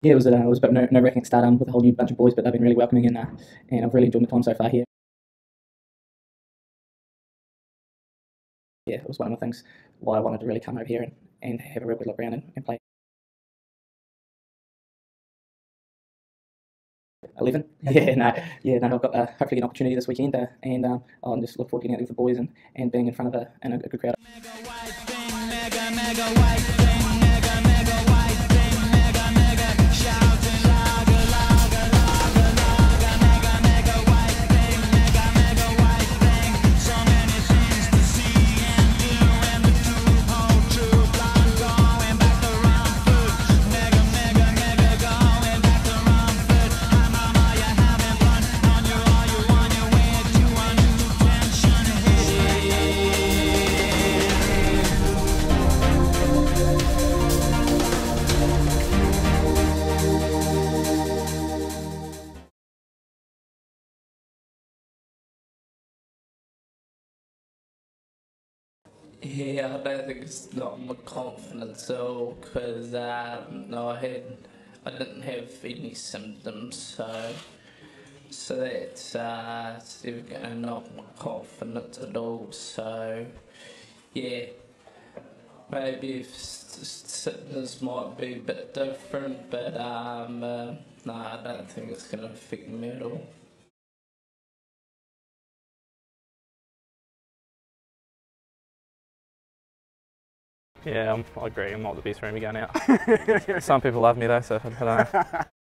Yeah, it was a bit nerve-wracking to start with a whole new bunch of boys, but they've been really welcoming and I've really enjoyed my time so far here. Yeah, it was one of the things why I wanted to really come over here and have a real good look around and play. 11. Yeah, no, I've got hopefully an opportunity this weekend, and I'll just look forward to getting out with the boys and being in front of a good crowd. Yeah, I don't think it's not my confidence at all, because no, I didn't have any symptoms, so that's still gonna knock my confidence at all. So yeah, maybe if symptoms might be a bit different, but no, I don't think it's gonna affect me at all. Yeah, I agree. I'm not the best roomie going out. Some people love me though, so I don't know.